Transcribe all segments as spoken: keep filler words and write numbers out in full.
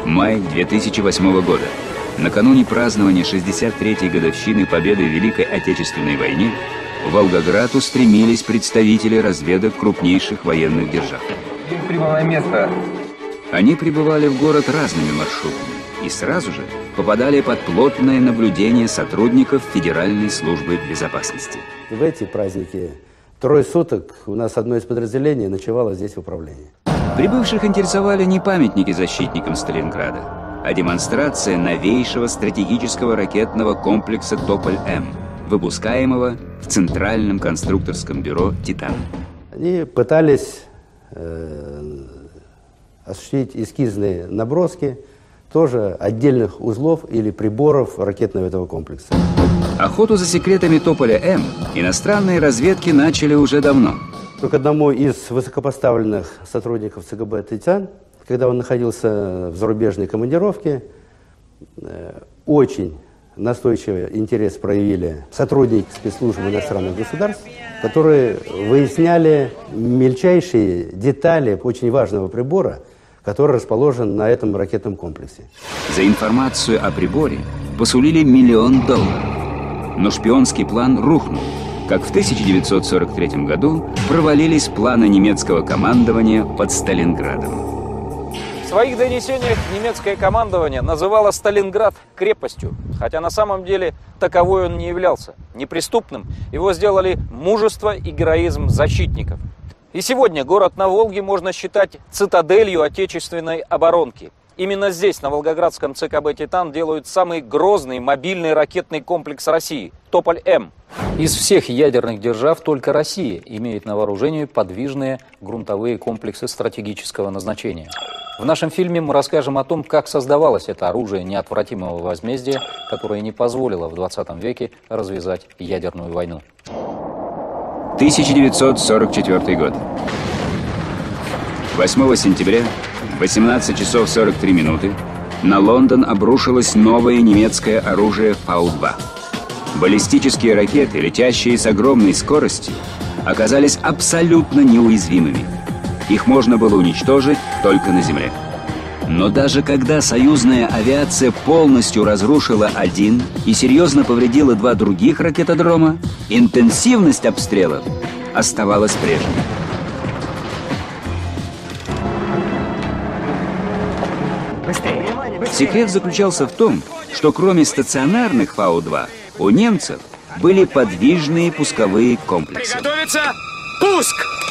Май две тысячи восьмого года. Накануне празднования шестьдесят третьей годовщины победы в Великой Отечественной войне в Волгоград устремились представители разведок крупнейших военных держав. Прибыл на место. Они прибывали в город разными маршрутами и сразу же попадали под плотное наблюдение сотрудников Федеральной службы безопасности. В эти праздники трое суток у нас одно из подразделений ночевало здесь в управлении. Прибывших интересовали не памятники защитникам Сталинграда, а демонстрация новейшего стратегического ракетного комплекса «Тополь-М», выпускаемого в Центральном конструкторском бюро «Титан». Они пытались э, осуществить эскизные наброски тоже отдельных узлов или приборов ракетного этого комплекса. Охоту за секретами «Тополя-М» иностранные разведки начали уже давно. К одному из высокопоставленных сотрудников ЦГБ «Титан», когда он находился в зарубежной командировке, очень настойчивый интерес проявили сотрудники спецслужб иностранных государств, которые выясняли мельчайшие детали очень важного прибора, который расположен на этом ракетном комплексе. За информацию о приборе посулили миллион долларов. Но шпионский план рухнул, как в тысяча девятьсот сорок третьем году провалились планы немецкого командования под Сталинградом. В своих донесениях немецкое командование называло Сталинград крепостью, хотя на самом деле таковой он не являлся. Неприступным его сделали мужество и героизм защитников. И сегодня город на Волге можно считать цитаделью отечественной оборонки. Именно здесь, на Волгоградском ЦКБ «Титан», делают самый грозный мобильный ракетный комплекс России – «Тополь-М». Из всех ядерных держав только Россия имеет на вооружении подвижные грунтовые комплексы стратегического назначения. В нашем фильме мы расскажем о том, как создавалось это оружие неотвратимого возмездия, которое не позволило в двадцатом веке развязать ядерную войну. тысяча девятьсот сорок четвёртый год. восьмого сентября, восемнадцать часов сорок три минуты, на Лондон обрушилось новое немецкое оружие Фау два. Баллистические ракеты, летящие с огромной скоростью, оказались абсолютно неуязвимыми. Их можно было уничтожить только на земле. Но даже когда союзная авиация полностью разрушила один и серьезно повредила два других ракетодрома, интенсивность обстрелов оставалась прежней. Секрет заключался в том, что кроме стационарных Фау два у немцев были подвижные пусковые комплексы. Приготовиться! Пуск!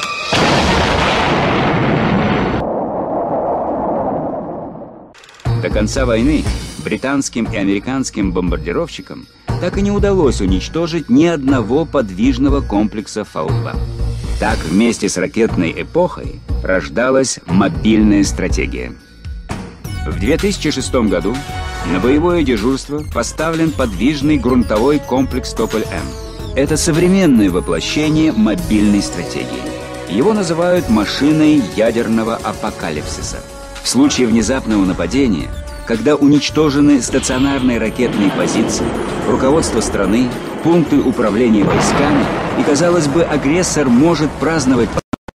До конца войны британским и американским бомбардировщикам так и не удалось уничтожить ни одного подвижного комплекса Фау два. Так вместе с ракетной эпохой рождалась мобильная стратегия. В две тысячи шестом году на боевое дежурство поставлен подвижный грунтовой комплекс «Тополь-М». Это современное воплощение мобильной стратегии. Его называют машиной ядерного апокалипсиса. В случае внезапного нападения, когда уничтожены стационарные ракетные позиции, руководство страны, пункты управления войсками, и, казалось бы, агрессор может праздновать,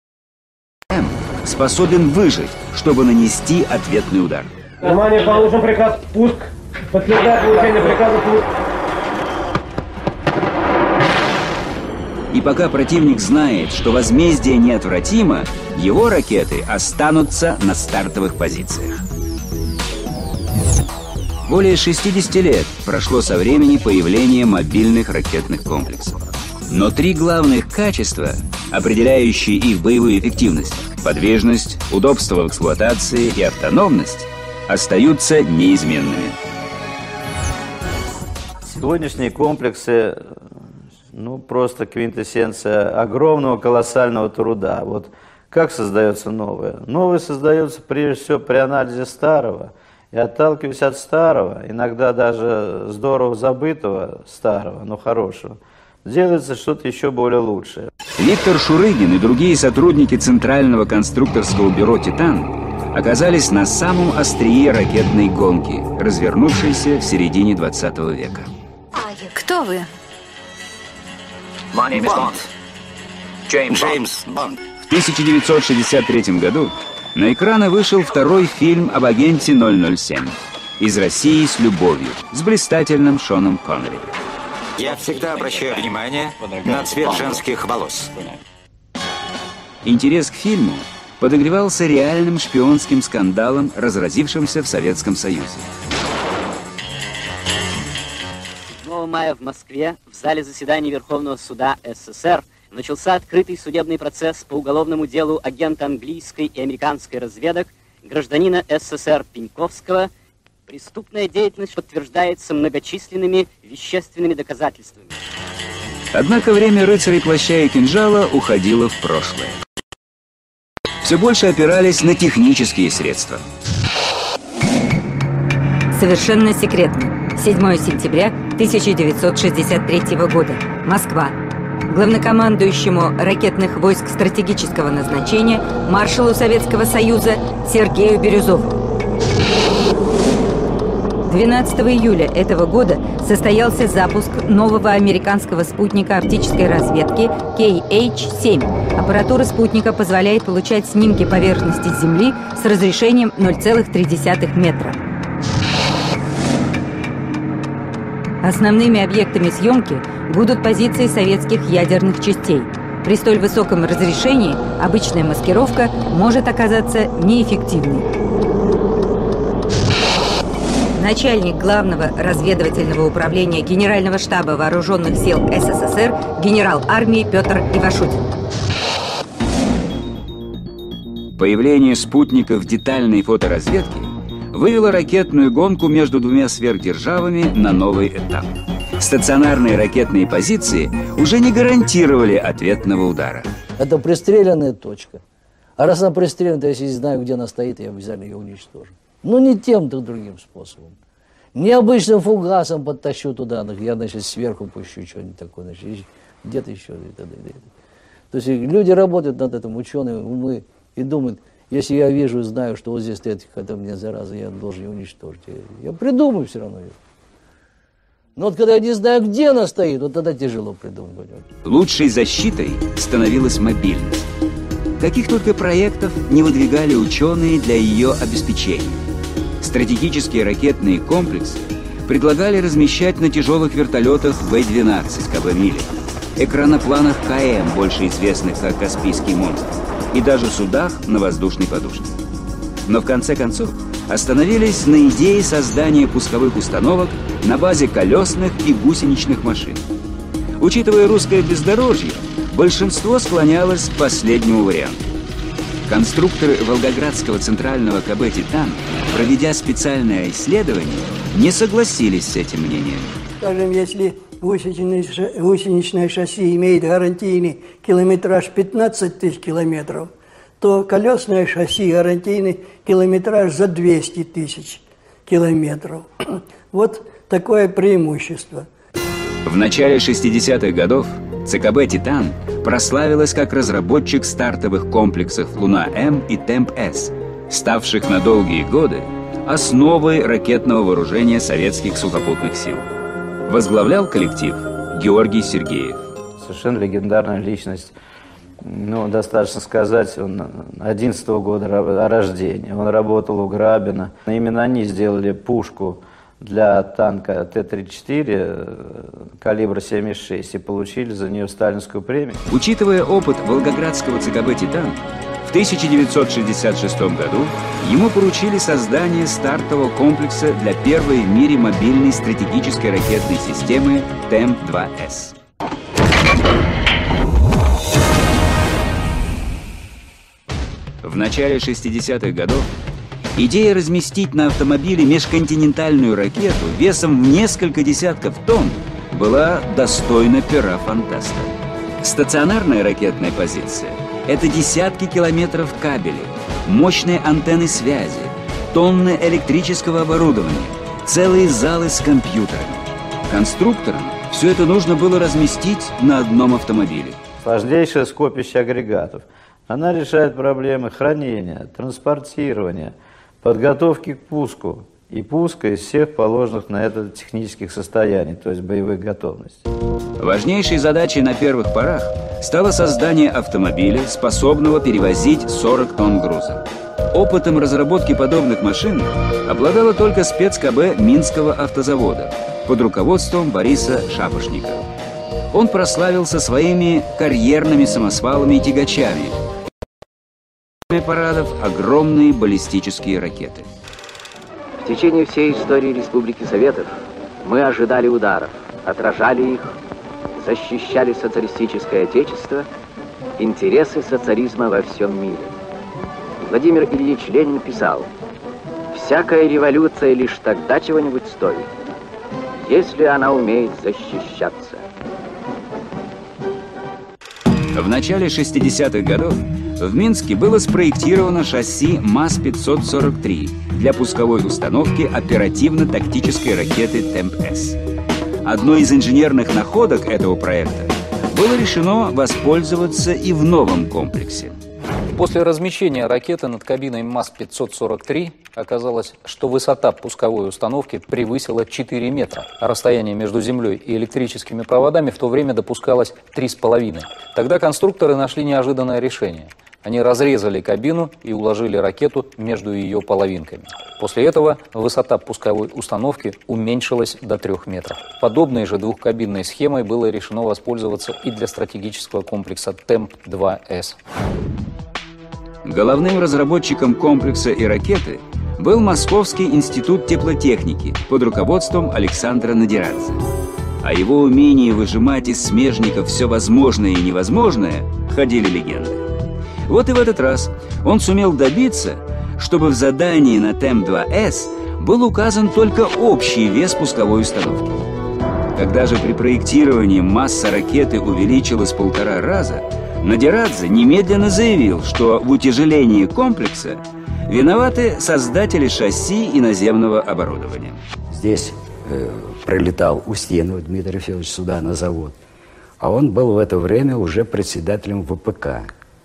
способен выжить, чтобы нанести ответный удар. Внимание, получен приказ «Пуск». Подтверждает получение приказа «Пуск». И пока противник знает, что возмездие неотвратимо, его ракеты останутся на стартовых позициях. Более шестидесяти лет прошло со времени появления мобильных ракетных комплексов. Но три главных качества, определяющие их боевую эффективность – подвижность, удобство в эксплуатации и автономность – остаются неизменными. Сегодняшние комплексы, ну, просто квинтэссенция огромного колоссального труда. Вот как создается новое? Новое создается прежде всего при анализе старого. И отталкиваясь от старого, иногда даже здорово забытого старого, но хорошего, делается что-то еще более лучшее. Виктор Шурыгин и другие сотрудники Центрального конструкторского бюро «Титан» оказались на самом острие ракетной гонки, развернувшейся в середине двадцатого века. Кто вы? Бонд. Джеймс Бонд. В тысяча девятьсот шестьдесят третьем году На экраны вышел второй фильм об агенте ноль ноль семь. «Из России с любовью» с блистательным Шоном Коннери. Я всегда обращаю внимание на цвет женских волос. Интерес к фильму подогревался реальным шпионским скандалом, разразившимся в Советском Союзе. седьмого мая в Москве в зале заседаний Верховного суда СССР начался открытый судебный процесс по уголовному делу агента английской и американской разведок гражданина СССР Пеньковского. Преступная деятельность подтверждается многочисленными вещественными доказательствами. Однако время рыцарей плаща и кинжала уходило в прошлое. Все больше опирались на технические средства. Совершенно секретно. седьмого сентября тысяча девятьсот шестьдесят третьего года. Москва. Главнокомандующему ракетных войск стратегического назначения маршалу Советского Союза Сергею Бирюзову. двенадцатого июля этого года состоялся запуск нового американского спутника оптической разведки кей эйч семь. Аппаратура спутника позволяет получать снимки поверхности Земли с разрешением ноль целых три десятых метра. Основными объектами съемки будут позиции советских ядерных частей. При столь высоком разрешении обычная маскировка может оказаться неэффективной. Начальник Главного разведывательного управления Генерального штаба Вооруженных сил СССР генерал армии Петр Ивашутин. Появление спутников детальной фоторазведки вывело ракетную гонку между двумя сверхдержавами на новый этап. Стационарные ракетные позиции уже не гарантировали ответного удара. Это пристреленная точка. А раз она пристрелена, то если я знаю, где она стоит, я обязательно ее уничтожу. Но не тем, то другим способом. Необычным фугасом подтащу туда, я, значит, сверху пущу что-нибудь такое, значит, где-то еще. То есть люди работают над этим, ученые, умы, и думают, если я вижу, знаю, что вот здесь стоит какая-то мне зараза, я должен ее уничтожить. Я, я придумаю все равно ее. Но вот когда я не знаю, где она стоит, вот тогда тяжело придумать. Лучшей защитой становилась мобильность. Каких только проектов не выдвигали ученые для ее обеспечения. Стратегические ракетные комплексы предлагали размещать на тяжелых вертолетах вэ двенадцать КБ-мили, экранопланах КМ, больше известных как Каспийский монстр, и даже судах на воздушной подушке. Но в конце концов остановились на идее создания пусковых установок на базе колесных и гусеничных машин. Учитывая русское бездорожье, большинство склонялось к последнему варианту. Конструкторы Волгоградского центрального КБ «Титан», проведя специальное исследование, не согласились с этим мнением. Скажем, если гусеничное шасси имеет гарантийный километраж пятнадцать тысяч километров, то колесное шасси гарантийный километраж за двести тысяч километров. Вот такое преимущество. В начале шестидесятых годов ЦКБ «Титан» прославилась как разработчик стартовых комплексов «Луна-М» и «Темп-С», ставших на долгие годы основой ракетного вооружения советских сухопутных сил. Возглавлял коллектив Георгий Сергеев. Совершенно легендарная личность. Ну, достаточно сказать, он одиннадцатого года рождения. Он работал у Грабина. Именно они сделали пушку для танка Т тридцать четыре калибра семьдесят шесть и получили за нее сталинскую премию. Учитывая опыт Волгоградского ЦКБ «Титан», в тысяча девятьсот шестьдесят шестом году ему поручили создание стартового комплекса для первой в мире мобильной стратегической ракетной системы Темп два С. В начале шестидесятых годов идея разместить на автомобиле межконтинентальную ракету весом в несколько десятков тонн была достойна пера фантаста. Стационарная ракетная позиция – это десятки километров кабелей, мощные антенны связи, тонны электрического оборудования, целые залы с компьютерами. Конструкторам все это нужно было разместить на одном автомобиле. Сложнейшее скопище агрегатов. Она решает проблемы хранения, транспортирования, подготовки к пуску и пуска из всех положенных на это технических состояний, то есть боевых готовностей. Важнейшей задачей на первых порах стало создание автомобиля, способного перевозить сорок тонн груза. Опытом разработки подобных машин обладала только спец-КБ Минского автозавода под руководством Бориса Шапошника. Он прославился своими карьерными самосвалами и тягачами. Парадов огромные баллистические ракеты. В течение всей истории Республики Советов мы ожидали ударов, отражали их, защищали социалистическое отечество, интересы социализма во всем мире. Владимир Ильич Ленин писал: «Всякая революция лишь тогда чего-нибудь стоит, если она умеет защищаться». В начале шестидесятых годов в Минске было спроектировано шасси МАЗ пятьсот сорок три для пусковой установки оперативно-тактической ракеты «Темп-С». Одной из инженерных находок этого проекта было решено воспользоваться и в новом комплексе. После размещения ракеты над кабиной МАЗ пятьсот сорок три оказалось, что высота пусковой установки превысила четыре метра, а расстояние между землей и электрическими проводами в то время допускалось три с половиной. Тогда конструкторы нашли неожиданное решение. Они разрезали кабину и уложили ракету между ее половинками. После этого высота пусковой установки уменьшилась до трех метров. Подобной же двухкабинной схемой было решено воспользоваться и для стратегического комплекса Темп два С. Головным разработчиком комплекса и ракеты был Московский институт теплотехники под руководством Александра Надирадзе. О его умении выжимать из смежников все возможное и невозможное ходили легенды. Вот и в этот раз он сумел добиться, чтобы в задании на Темп два С был указан только общий вес пусковой установки. Когда же при проектировании масса ракеты увеличилась в полтора раза, Надирадзе немедленно заявил, что в утяжелении комплекса виноваты создатели шасси и наземного оборудования. Здесь э, прилетал Устинов Дмитрий Федорович сюда на завод, а он был в это время уже председателем вэ пэ ка.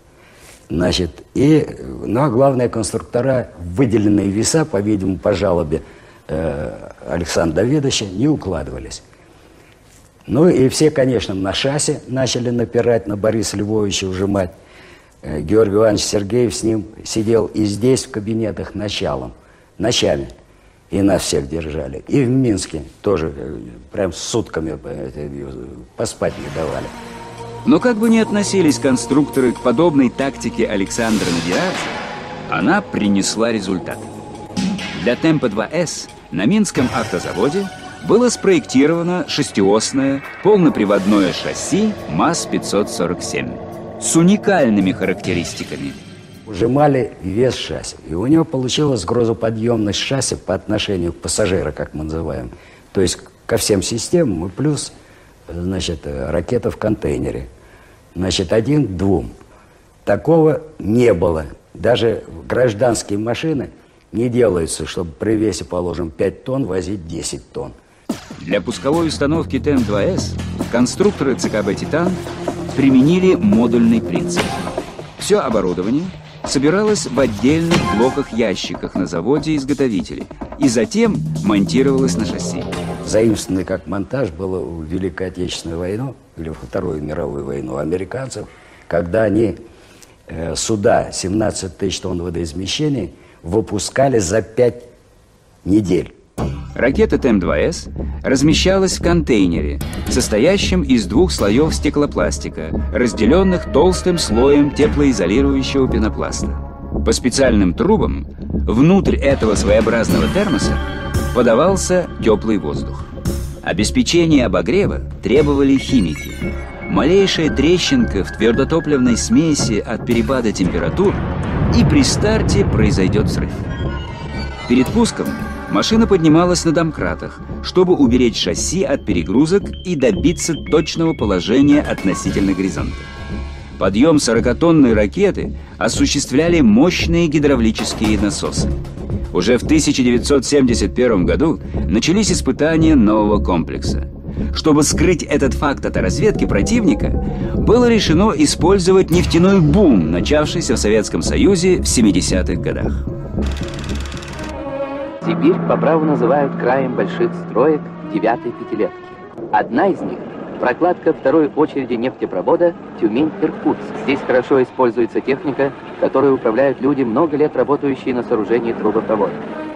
Значит, и, ну, а главные конструктора, выделенные веса, по-видимому, по жалобе э, Александра Давидовича, не укладывались. Ну и все, конечно, на шасси начали напирать, на Бориса Львовича ужимать. Э, Георгий Иванович Сергеев с ним сидел и здесь в кабинетах началом, ночами. И нас всех держали. И в Минске тоже э, прям сутками э, поспать не давали. Но как бы ни относились конструкторы к подобной тактике Александра Надирадзе, она принесла результат. Для Темпа два С на Минском автозаводе было спроектировано шестиосное полноприводное шасси МАЗ пятьсот сорок семь с уникальными характеристиками. Ужимали вес шасси, и у него получилась грузоподъемность шасси по отношению к пассажиру, как мы называем. То есть ко всем системам и плюс, значит, ракета в контейнере. Значит, один к двум. Такого не было. Даже гражданские машины не делаются, чтобы при весе, положим, пять тонн возить десять тонн. Для пусковой установки Темп два С конструкторы цэ ка бэ «Титан» применили модульный принцип. Все оборудование собиралось в отдельных блоках-ящиках на заводе-изготовителе и затем монтировалось на шасси. Заимствованный как монтаж было в Великой Отечественную войну или во Вторую мировую войну американцев, когда они э, суда семнадцать тысяч тонн водоизмещения выпускали за пять недель. Ракета Темп два С размещалась в контейнере, состоящем из двух слоев стеклопластика, разделенных толстым слоем теплоизолирующего пенопласта. По специальным трубам внутрь этого своеобразного термоса подавался теплый воздух. Обеспечение обогрева требовали химики. Малейшая трещинка в твердотопливной смеси от перепада температур, и при старте произойдет взрыв. Перед пуском машина поднималась на домкратах, чтобы уберечь шасси от перегрузок и добиться точного положения относительно горизонта. Подъем сорокатонной ракеты осуществляли мощные гидравлические насосы. Уже в тысяча девятьсот семьдесят первом году начались испытания нового комплекса. Чтобы скрыть этот факт от разведки противника, было решено использовать нефтяной бум, начавшийся в Советском Союзе в семидесятых годах. Сибирь по праву называют краем больших строек девятой пятилетки. Одна из них Прокладка второй очереди нефтепровода Тюмень-Иркутск. Здесь хорошо используется техника, которой управляют люди, много лет работающие на сооружении трубопровода.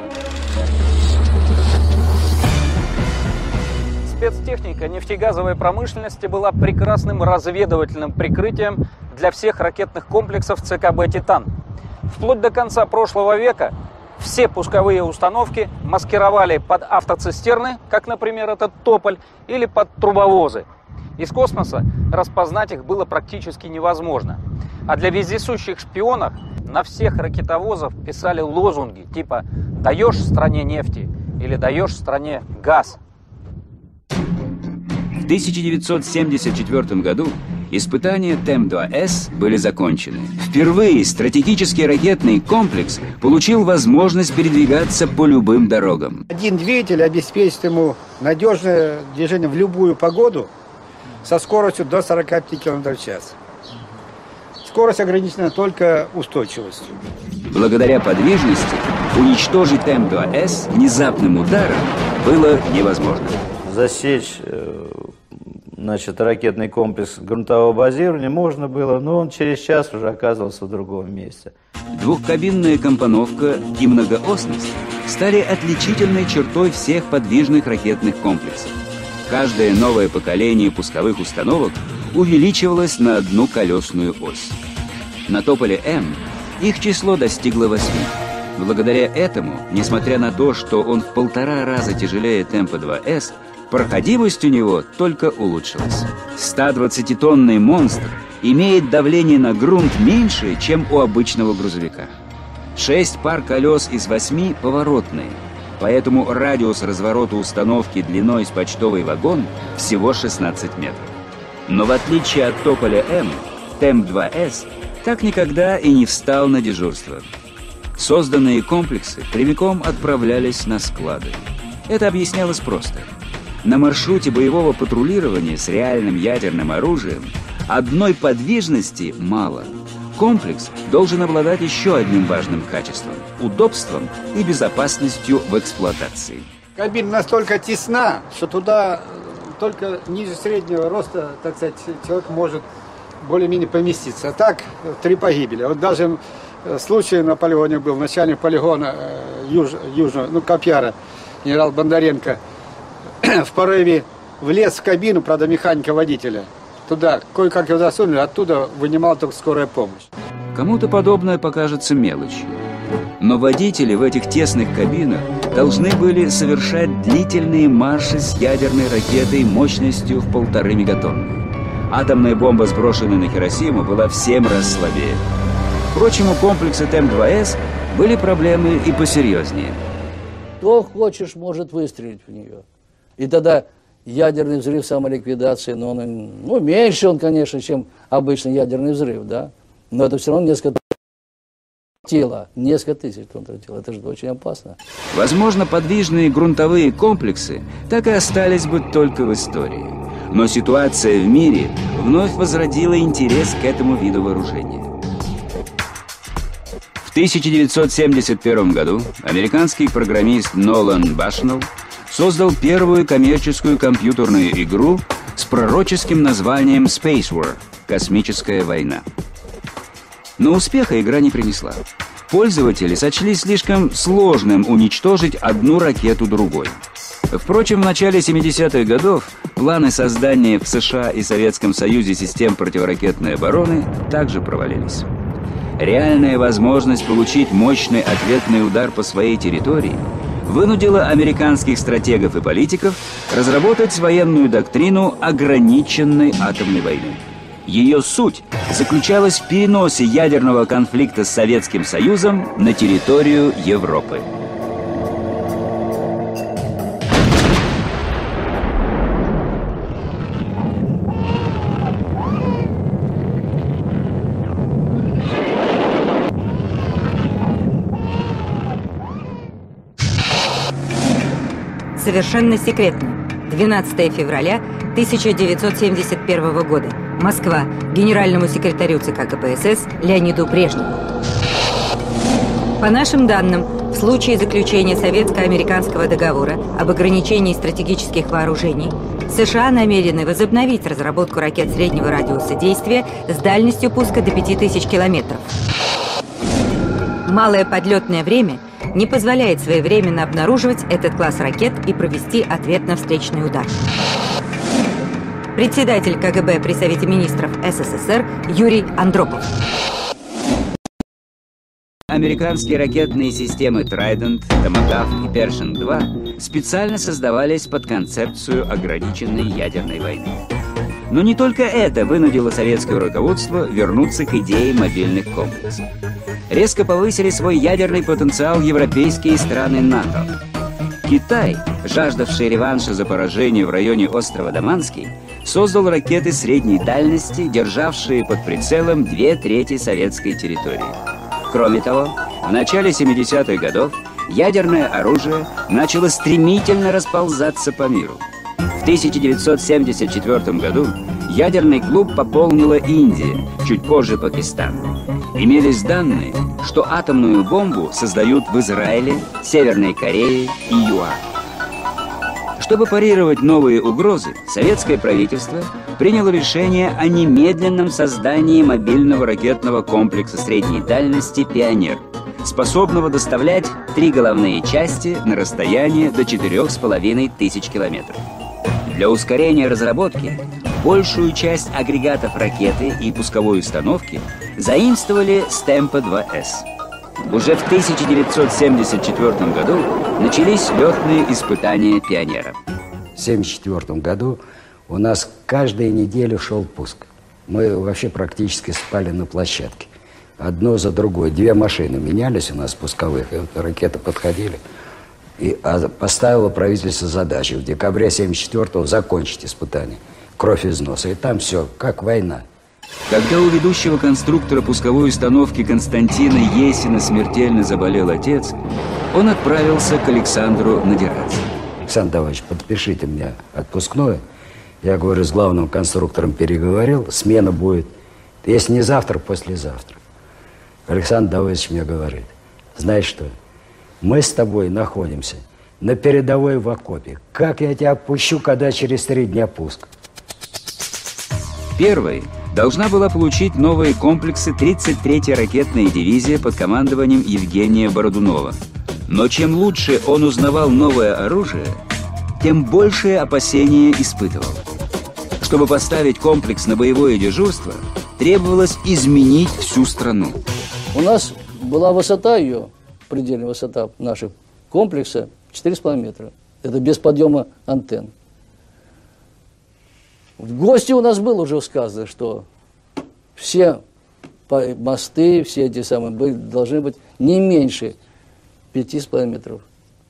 Спецтехника нефтегазовой промышленности была прекрасным разведывательным прикрытием для всех ракетных комплексов ЦКБ «Титан». Вплоть до конца прошлого века все пусковые установки маскировали под автоцистерны, как, например, этот «Тополь», или под трубовозы. Из космоса распознать их было практически невозможно. А для вездесущих шпионов на всех ракетовозах писали лозунги типа «даешь стране нефти» или «даешь стране газ». В тысяча девятьсот семьдесят четвёртом году испытания Тэм два эс были закончены. Впервые стратегический ракетный комплекс получил возможность передвигаться по любым дорогам. Один двигатель обеспечит ему надежное движение в любую погоду со скоростью до сорока пяти километров в час. Скорость ограничена только устойчивостью. Благодаря подвижности уничтожить Тэм два эс внезапным ударом было невозможно. Засечь, значит, ракетный комплекс грунтового базирования можно было, но он через час уже оказывался в другом месте. Двухкабинная компоновка и многоосность стали отличительной чертой всех подвижных ракетных комплексов. Каждое новое поколение пусковых установок увеличивалось на одну колесную ось. На Тополе М их число достигло восьми. Благодаря этому, несмотря на то, что он в полтора раза тяжелее Темпа два эс, проходимость у него только улучшилась. сто двадцатитонный монстр имеет давление на грунт меньше, чем у обычного грузовика. Шесть пар колес из восьми поворотные, поэтому радиус разворота установки длиной с почтовый вагон всего шестнадцать метров. Но в отличие от Тополя М, Темп два эс так никогда и не встал на дежурство. Созданные комплексы прямиком отправлялись на склады. Это объяснялось просто. На маршруте боевого патрулирования с реальным ядерным оружием одной подвижности мало. Комплекс должен обладать еще одним важным качеством – удобством и безопасностью в эксплуатации. Кабина настолько тесна, что туда только ниже среднего роста, так сказать, человек может более-менее поместиться. А так, три погибели. Вот даже в случае на полигоне был начальник полигона юж, южного, ну, Копьяра, генерал Бондаренко, в порыве влез в кабину, правда, механика-водителя. Туда, кое-как его засунули, оттуда вынимала только скорая помощь. Кому-то подобное покажется мелочью. Но водители в этих тесных кабинах должны были совершать длительные марши с ядерной ракетой мощностью в полторы мегатонны. Атомная бомба, сброшенная на Хиросиму, была в семь раз слабее. Впрочем, у комплекса Темп два эс были проблемы и посерьезнее. Кто хочешь, может выстрелить в нее. И тогда ядерный взрыв самоликвидации, но он, ну, меньше он, конечно, чем обычный ядерный взрыв, да. Но это все равно несколько тела, несколько тысяч тонн тела. Это же очень опасно. Возможно, подвижные грунтовые комплексы так и остались бы только в истории. Но ситуация в мире вновь возродила интерес к этому виду вооружения. В тысяча девятьсот семьдесят первом году американский программист Нолан Башнелл создал первую коммерческую компьютерную игру с пророческим названием Space War – «Космическая война». Но успеха игра не принесла. Пользователи сочли слишком сложным уничтожить одну ракету другой. Впрочем, в начале семидесятых годов планы создания в США и Советском Союзе систем противоракетной обороны также провалились. Реальная возможность получить мощный ответный удар по своей территории вынудила американских стратегов и политиков разработать военную доктрину ограниченной атомной войны. Ее суть заключалась в переносе ядерного конфликта с Советским Союзом на территорию Европы. Совершенно секретно. двенадцатого февраля тысяча девятьсот семьдесят первого года. Москва. Генеральному секретарю ЦК КПСС Леониду Брежневу. По нашим данным, в случае заключения советско-американского договора об ограничении стратегических вооружений, США намерены возобновить разработку ракет среднего радиуса действия с дальностью пуска до пяти тысяч километров. Малое подлетное время не позволяет своевременно обнаруживать этот класс ракет и провести ответно-встречный удар. Председатель ка гэ бэ при Совете министров эс эс эс эр Юрий Андропов. Американские ракетные системы Trident, Tomahawk и Pershing два специально создавались под концепцию ограниченной ядерной войны. Но не только это вынудило советское руководство вернуться к идее мобильных комплексов. Резко повысили свой ядерный потенциал европейские страны НАТО. Китай, жаждавший реванша за поражение в районе острова Даманский, создал ракеты средней дальности, державшие под прицелом две трети советской территории. Кроме того, в начале семидесятых годов ядерное оружие начало стремительно расползаться по миру. В тысяча девятьсот семьдесят четвёртом году ядерный клуб пополнила Индия, чуть позже Пакистан. Имелись данные, что атомную бомбу создают в Израиле, Северной Корее и ЮАР. Чтобы парировать новые угрозы, советское правительство приняло решение о немедленном создании мобильного ракетного комплекса средней дальности «Пионер», способного доставлять три головные части на расстояние до четырёх с половиной тысяч километров. Для ускорения разработки большую часть агрегатов ракеты и пусковой установки заимствовали с Темпа два эс. Уже в тысяча девятьсот семьдесят четвёртом году начались летные испытания «Пионера». В тысяча девятьсот семьдесят четвёртом году у нас каждую неделю шел пуск. Мы вообще практически спали на площадке. Одно за другой. Две машины менялись у нас пусковых, и вот ракеты подходили. И а поставило правительство задачу в декабре тысяча девятьсот семьдесят четвёртого закончить испытание. Кровь из носа. И там все, как война. Когда у ведущего конструктора пусковой установки Константина Есина смертельно заболел отец, он отправился к Александру надираться. Александр Давыдович, подпишите мне отпускное. Я, говорю, с главным конструктором переговорил, смена будет, если не завтра, послезавтра. Александр Давыдович мне говорит, знаешь что, мы с тобой находимся на передовой в окопе. Как я тебя отпущу, когда через три дня пуск? Первой должна была получить новые комплексы тридцать третья ракетная дивизия под командованием Евгения Бородунова. Но чем лучше он узнавал новое оружие, тем большее опасения испытывал. Чтобы поставить комплекс на боевое дежурство, требовалось изменить всю страну. У нас была высота ее, предельная высота нашего комплекса четыре с половиной метра. Это без подъема антенн. В гости у нас было уже сказано, что все мосты, все эти самые должны быть не меньше пяти с половиной метров.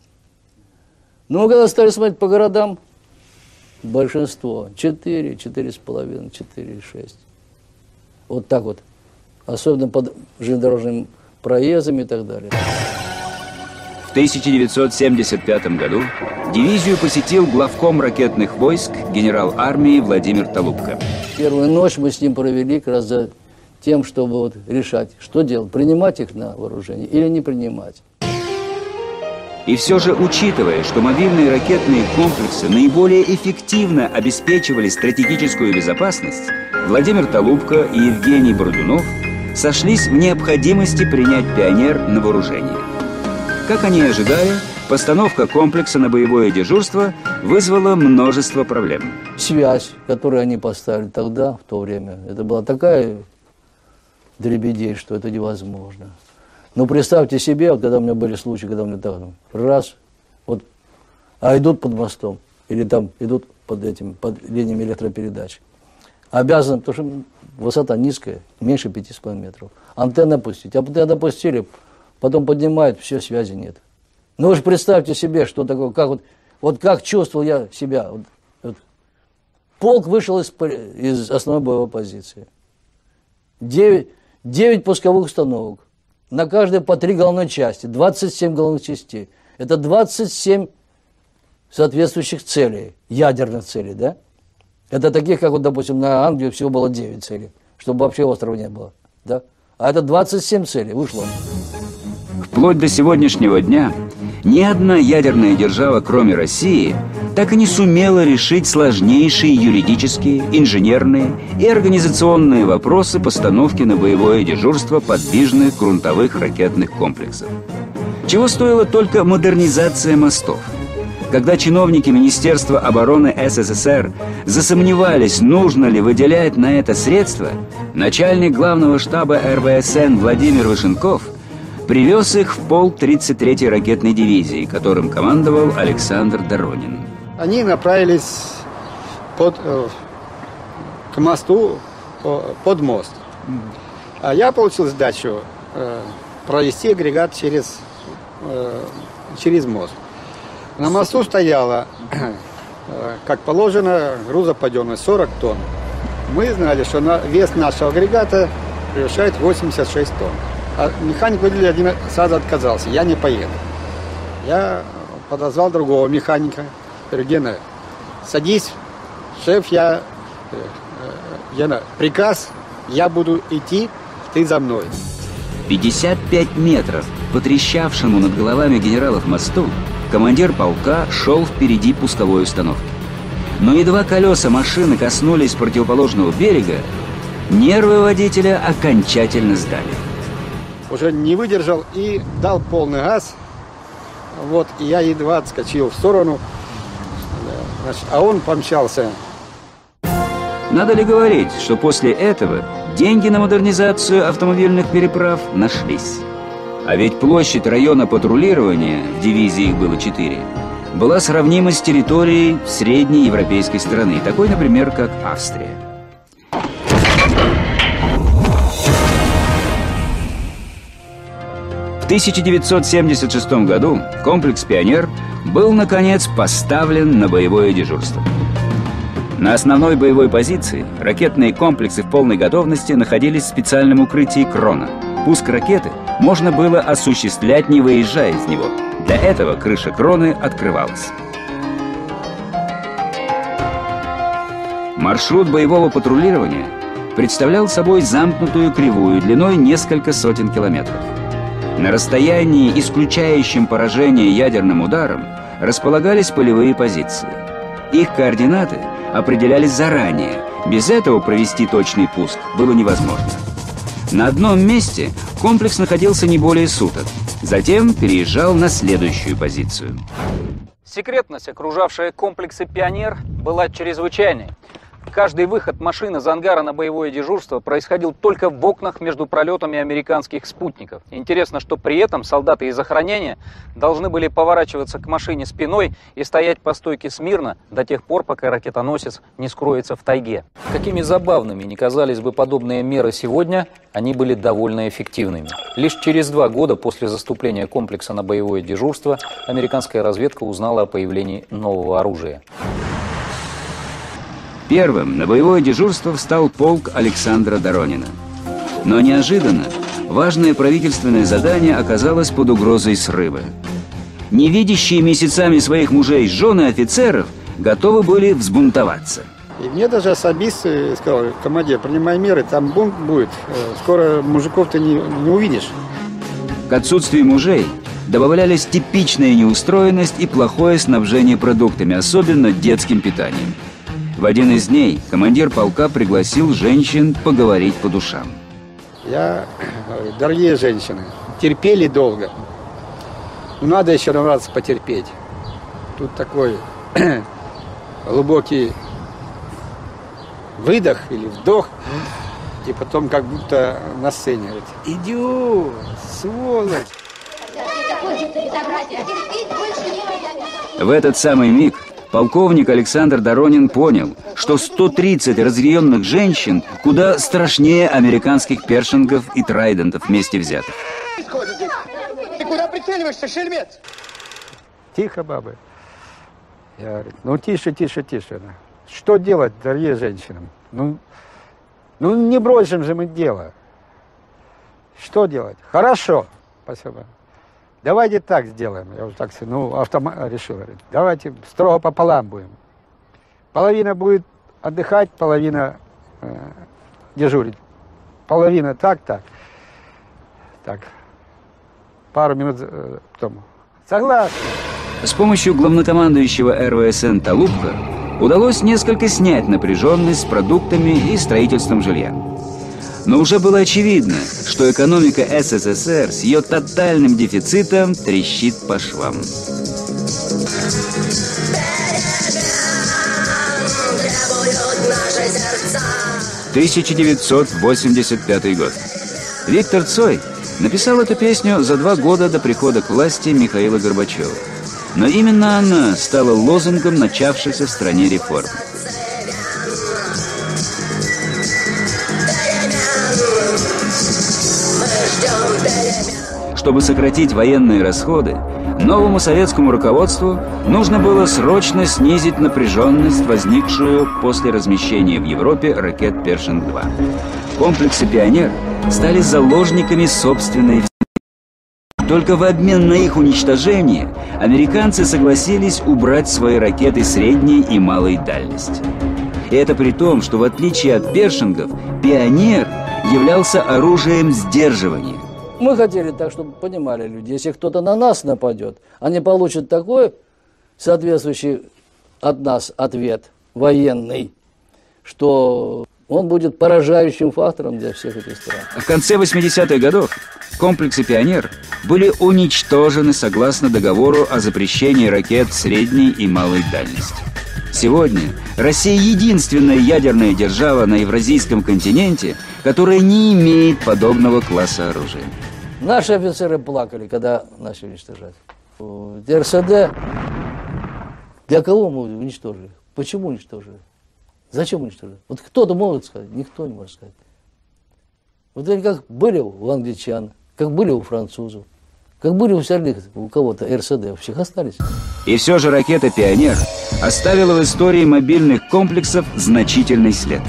Но когда стали смотреть по городам, большинство четыре, четыре с половиной, четыре, шесть. Вот так вот. Особенно под железнодорожным проездами и так далее. В тысяча девятьсот семьдесят пятом году дивизию посетил главком ракетных войск генерал армии Владимир Толубко. Первую ночь мы с ним провели как раз за тем, чтобы вот решать, что делать, принимать их на вооружение или не принимать. И все же, учитывая, что мобильные ракетные комплексы наиболее эффективно обеспечивали стратегическую безопасность, Владимир Толубко и Евгений Бородунов сошлись в необходимости принять «Пионер» на вооружение. Как они ожидали, постановка комплекса на боевое дежурство вызвала множество проблем. Связь, которую они поставили тогда, в то время, это была такая дребедень, что это невозможно. Ну, представьте себе, вот когда у меня были случаи, когда у меня так, раз, вот, а идут под мостом, или там идут под этим, под линиями электропередач. Обязаны, потому что высота низкая, меньше пяти с половиной метров. Антенны опустить. А антенны опустили, потом поднимают, все, связи нет. Ну, вы же представьте себе, что такое, как вот, вот как чувствовал я себя. Вот, вот. Полк вышел из, из основной боевой позиции. Девять, девять пусковых установок. На каждой по три головной части, двадцать семь головных частей. Это двадцать семь соответствующих целей, ядерных целей, да? Это таких, как вот, допустим, на Англию всего было девять целей, чтобы вообще острова не было, да? А это двадцать семь целей, вышло. Вплоть до сегодняшнего дня Ни одна ядерная держава, кроме России, так и не сумела решить сложнейшие юридические, инженерные и организационные вопросы постановки на боевое дежурство подвижных грунтовых ракетных комплексов. Чего стоила только модернизация мостов. Когда чиновники Министерства обороны СССР засомневались, нужно ли выделять на это средства, начальник главного штаба эр вэ эс эн Владимир Вышенков привез их в полк тридцать третьей ракетной дивизии, которым командовал Александр Доронин. Они направились под, э, к мосту, под мост. А я получил задачу э, провести агрегат через, э, через мост. На мосту стояла, э, как положено, грузоподъемность сорок тонн. Мы знали, что на, вес нашего агрегата превышает восемьдесят шесть тонн. А механик водитель один сразу отказался, я не поеду. Я подозвал другого механика, говорю: Гена, садись, шеф, я, Гена, приказ, я буду идти, ты за мной. пятьдесят пять метров по трещавшему над головами генералов мосту командир полка шел впереди пусковой установки. Но едва колеса машины коснулись противоположного берега, нервы водителя окончательно сдали. Уже не выдержал и дал полный газ. Вот, и я едва отскочил в сторону, значит, а он помчался. Надо ли говорить, что после этого деньги на модернизацию автомобильных переправ нашлись? А ведь площадь района патрулирования, в дивизии их было четыре, была сравнима с территорией средней европейской страны, такой, например, как Австрия. В тысяча девятьсот семьдесят шестом году комплекс «Пионер» был, наконец, поставлен на боевое дежурство. На основной боевой позиции ракетные комплексы в полной готовности находились в специальном укрытии крона. Пуск ракеты можно было осуществлять, не выезжая из него. Для этого крыша кроны открывалась. Маршрут боевого патрулирования представлял собой замкнутую кривую длиной несколько сотен километров. На расстоянии, исключающем поражение ядерным ударом, располагались полевые позиции. Их координаты определялись заранее. Без этого провести точный пуск было невозможно. На одном месте комплекс находился не более суток. Затем переезжал на следующую позицию. Секретность, окружавшая комплексы «Пионер», была чрезвычайной. Каждый выход машины из ангара на боевое дежурство происходил только в окнах между пролетами американских спутников. Интересно, что при этом солдаты из охранения должны были поворачиваться к машине спиной и стоять по стойке смирно до тех пор, пока ракетоносец не скроется в тайге. Какими забавными ни казались бы подобные меры сегодня, они были довольно эффективными. Лишь через два года после заступления комплекса на боевое дежурство американская разведка узнала о появлении нового оружия. Первым на боевое дежурство встал полк Александра Доронина. Но неожиданно важное правительственное задание оказалось под угрозой срыва. Невидящие месяцами своих мужей жены офицеров готовы были взбунтоваться. И мне даже особист сказал: командир, принимай меры, там бунт будет, скоро мужиков ты не, не увидишь. К отсутствию мужей добавлялись типичная неустроенность и плохое снабжение продуктами, особенно детским питанием. В один из дней командир полка пригласил женщин поговорить по душам. Я говорю: дорогие женщины, терпели долго. Но надо еще раз потерпеть. Тут такой глубокий выдох или вдох, и потом как будто на сцене говорит: идиот, сволочь. В этот самый миг полковник Александр Доронин понял, что сто тридцать разъяренных женщин куда страшнее американских першингов и трайдентов вместе взятых. Ты куда прицеливаешься, шельмец? Тихо, бабы. Я говорю: ну тише, тише, тише. Что делать, дорогие женщины? Ну, ну не бросим же мы дело. Что делать? Хорошо. Спасибо. Давайте так сделаем. Я уже так, ну, автомат решил. Давайте строго пополам будем. Половина будет отдыхать, половина э, дежурить. Половина так, так. Так. Пару минут э, потом Согласен. С помощью главнокомандующего эр вэ эс эн Толубко удалось несколько снять напряженность с продуктами и строительством жилья. Но уже было очевидно, что экономика эс эс эс эр с ее тотальным дефицитом трещит по швам. тысяча девятьсот восемьдесят пятый год. Виктор Цой написал эту песню за два года до прихода к власти Михаила Горбачева. Но именно она стала лозунгом начавшихся в стране реформ. Чтобы сократить военные расходы, новому советскому руководству нужно было срочно снизить напряженность, возникшую после размещения в Европе ракет Першинг-два. Комплексы «Пионер» стали заложниками собственной. Только в обмен на их уничтожение американцы согласились убрать свои ракеты средней и малой дальности. И это при том, что в отличие от «Першингов», «Пионер» являлся оружием сдерживания. Мы хотели так, чтобы понимали люди, если кто-то на нас нападет, они получат такой соответствующий от нас ответ военный, что он будет поражающим фактором для всех этих стран. В конце восьмидесятых годов комплексы «Пионер» были уничтожены согласно договору о запрещении ракет средней и малой дальности. Сегодня Россия единственная ядерная держава на евразийском континенте, которая не имеет подобного класса оружия. Наши офицеры плакали, когда начали уничтожать. эр эс дэ для кого мы уничтожили? Почему уничтожили? Зачем уничтожили? Вот кто-то может сказать, никто не может сказать. Вот они как были у англичан, как были у французов, как были у всех, у кого-то эр эс дэ, у всех остались. И все же ракета «Пионер» оставила в истории мобильных комплексов значительный след.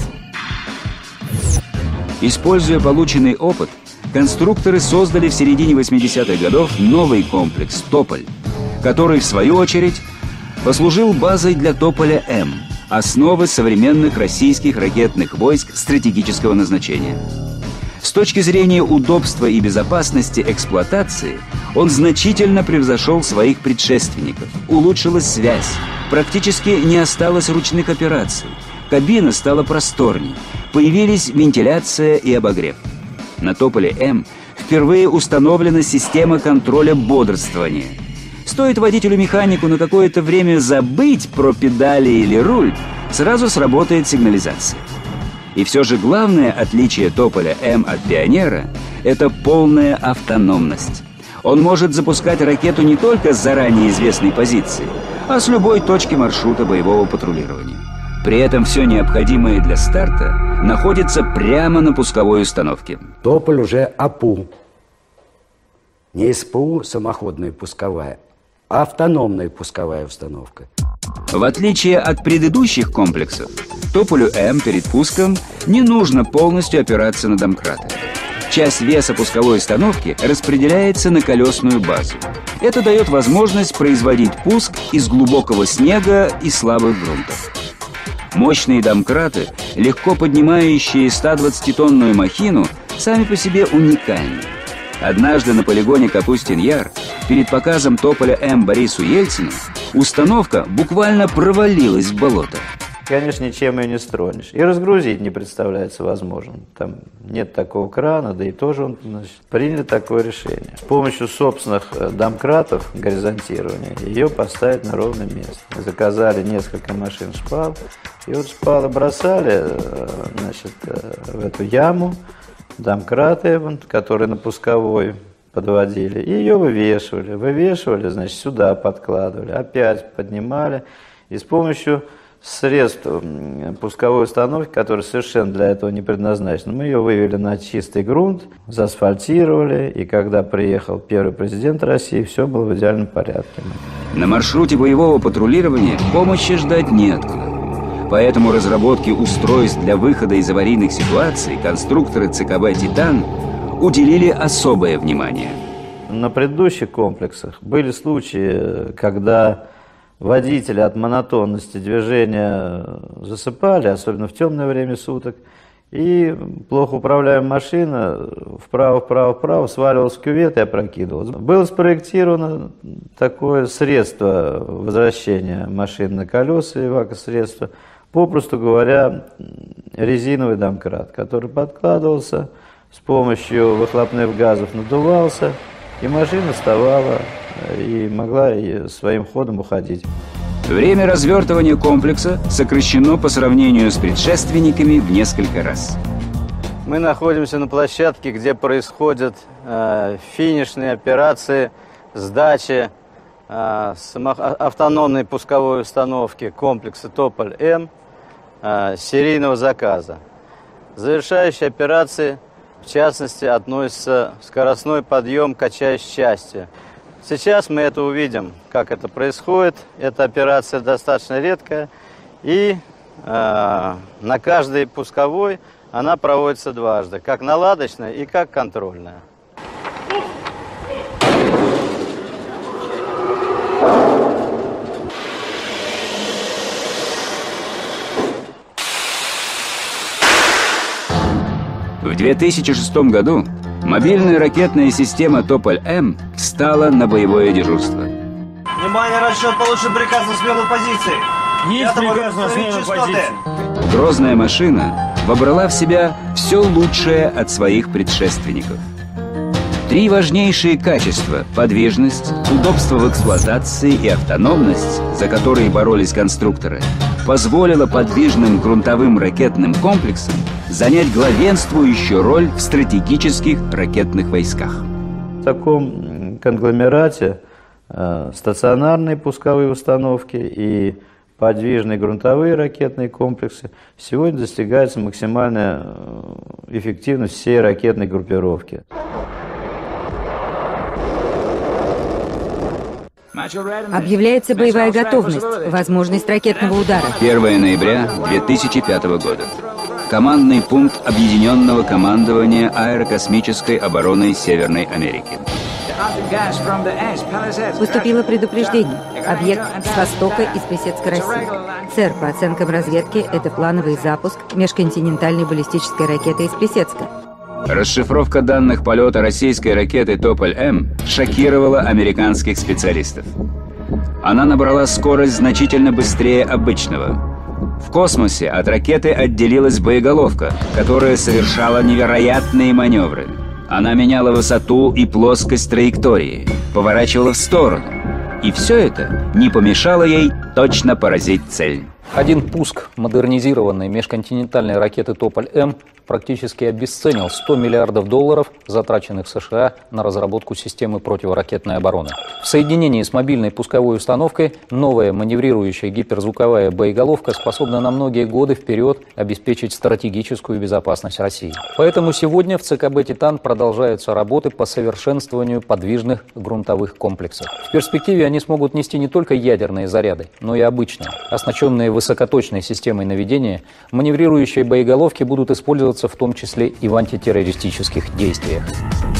Используя полученный опыт, конструкторы создали в середине восьмидесятых годов новый комплекс «Тополь», который, в свою очередь, послужил базой для «Тополя-М», основы современных российских ракетных войск стратегического назначения. С точки зрения удобства и безопасности эксплуатации он значительно превзошел своих предшественников. Улучшилась связь, практически не осталось ручных операций, кабина стала просторней, появились вентиляция и обогрев. На «Тополе-М» впервые установлена система контроля бодрствования. Стоит водителю-механику на какое-то время забыть про педали или руль, сразу сработает сигнализация. И все же главное отличие «Тополя-М» от «Пионера» — это полная автономность. Он может запускать ракету не только с заранее известной позиции, а с любой точки маршрута боевого патрулирования. При этом все необходимое для старта находится прямо на пусковой установке. «Тополь» уже АПУ. Не СПУ самоходная пусковая, а автономная пусковая установка. В отличие от предыдущих комплексов, «Тополю-М» перед пуском не нужно полностью опираться на домкраты. Часть веса пусковой установки распределяется на колесную базу. Это дает возможность производить пуск из глубокого снега и слабых грунтов. Мощные домкраты, легко поднимающие стодвадцатитонную махину, сами по себе уникальны. Однажды на полигоне Капустин-Яр перед показом «Тополя-М» Борису Ельцину установка буквально провалилась в болото. Конечно, ничем ее не стронешь. И разгрузить не представляется возможным. Там нет такого крана, да и тоже он, значит, приняли такое решение. С помощью собственных домкратов горизонтирования ее поставить на ровное место. Заказали несколько машин шпал, и вот шпалы бросали, значит, в эту яму, домкраты, которые на пусковой подводили, и ее вывешивали. Вывешивали, значит, сюда подкладывали, опять поднимали, и с помощью средств пусковой установки, которые совершенно для этого не предназначены, мы ее вывели на чистый грунт, заасфальтировали, и когда приехал первый президент России, все было в идеальном порядке. На маршруте боевого патрулирования помощи ждать неоткуда. Поэтому разработке устройств для выхода из аварийных ситуаций конструкторы ЦКБ «Титан» уделили особое внимание. На предыдущих комплексах были случаи, когда водители от монотонности движения засыпали, особенно в темное время суток, И плохо управляемая машина вправо, вправо, вправо сваливалась в кювет и опрокидывалась. Было спроектировано такое средство возвращения машин на колеса, эвакосредство, попросту говоря, резиновый домкрат, который подкладывался с помощью выхлопных газов, надувался, и машина вставала и могла своим ходом уходить. Время развертывания комплекса сокращено по сравнению с предшественниками в несколько раз. Мы находимся на площадке, где происходят э, финишные операции сдачи э, автономной пусковой установки комплекса Тополь-М э, серийного заказа. Завершающие операции, в частности, относятся скоростной подъем качающей части. Сейчас мы это увидим, как это происходит. Эта операция достаточно редкая, и э, на каждой пусковой она проводится дважды, как наладочная и как контрольная. В две тысячи шестом году мобильная ракетная система Тополь-М встала на боевое дежурство. Внимание, расчет, получен приказ на смену позиции. Есть приказ на смену позиции. Грозная машина вобрала в себя все лучшее от своих предшественников. Три важнейшие качества – подвижность, удобство в эксплуатации и автономность, за которые боролись конструкторы, позволило подвижным грунтовым ракетным комплексам занять главенствующую роль в стратегических ракетных войсках. В таком конгломерате э, стационарные пусковые установки и подвижные грунтовые ракетные комплексы сегодня достигается максимальная эффективность всей ракетной группировки. Объявляется боевая готовность, возможность ракетного удара. первое ноября две тысячи пятого года. Командный пункт Объединенного командования аэрокосмической обороны Северной Америки. Поступило предупреждение. Объект с востока из Плесецкой России. Сэр, по оценкам разведки, это плановый запуск межконтинентальной баллистической ракеты из Плесецка. Расшифровка данных полета российской ракеты Тополь-М шокировала американских специалистов. Она набрала скорость значительно быстрее обычного. В космосе от ракеты отделилась боеголовка, которая совершала невероятные маневры. Она меняла высоту и плоскость траектории, поворачивала в сторону. И все это не помешало ей точно поразить цель. Один пуск модернизированной межконтинентальной ракеты Тополь-М практически обесценил сто миллиардов долларов, затраченных США на разработку системы противоракетной обороны. В соединении с мобильной пусковой установкой новая маневрирующая гиперзвуковая боеголовка способна на многие годы вперед обеспечить стратегическую безопасность России. Поэтому сегодня в ЦКБ «Титан» продолжаются работы по совершенствованию подвижных грунтовых комплексов. В перспективе они смогут нести не только ядерные заряды, но и обычные. Оснащенные высокоточной системой наведения, маневрирующие боеголовки будут использоваться в том числе и в антитеррористических действиях.